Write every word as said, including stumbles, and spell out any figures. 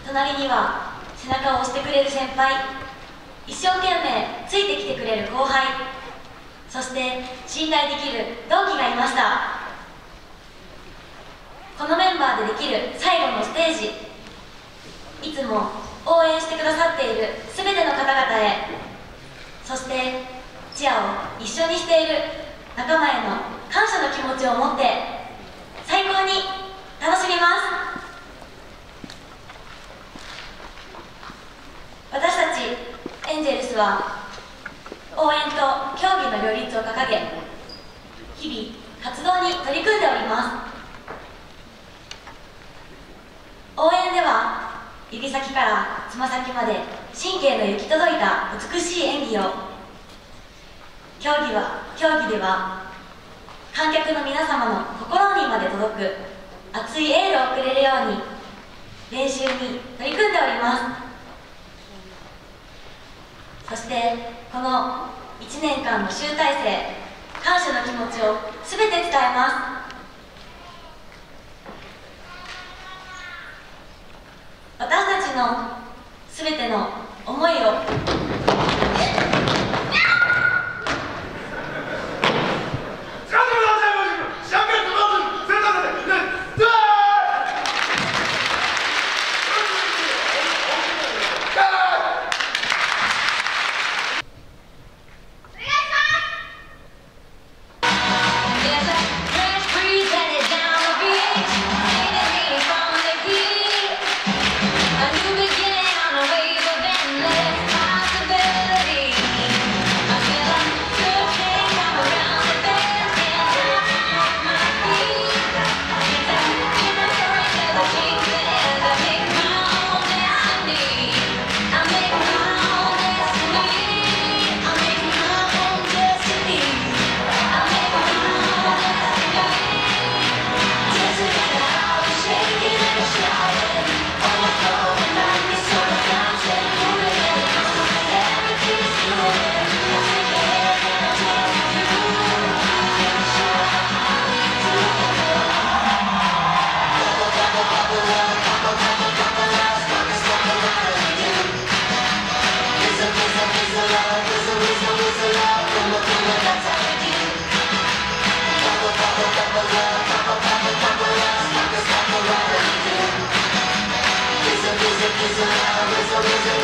隣には背中を押してくれる先輩、一生懸命ついてきてくれる後輩、そして信頼できる同期がいました。このメンバーでできる最後のステージ、いつも応援してくださっているすべての方々へ、そしてチアを一緒にしている仲間への感謝の気持ちを持って最高に楽しみます。私たちエンジェルスは応援と競技の両立を掲げ、日々活動に取り組んでおります。応援では指先からつま先まで神経の行き届いた美しい演技を、競技は競技では観客の皆様の心にまで届く熱いエールをくれるように練習に取り組んでおります。そしてこのいちねんかんの集大成、感謝の気持ちを全て伝えます。私たちの全ての思いを It's a, it's a, it's a, it's a